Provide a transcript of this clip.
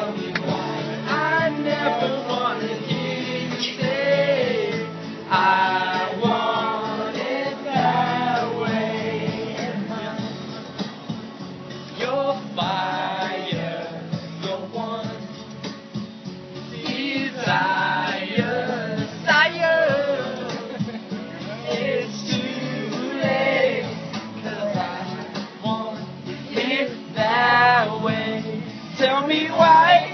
tell me why. I never wanted you to stay. I want it that way. Your fire, your one desire. It's too late, 'cause I want it that way. Tell me why.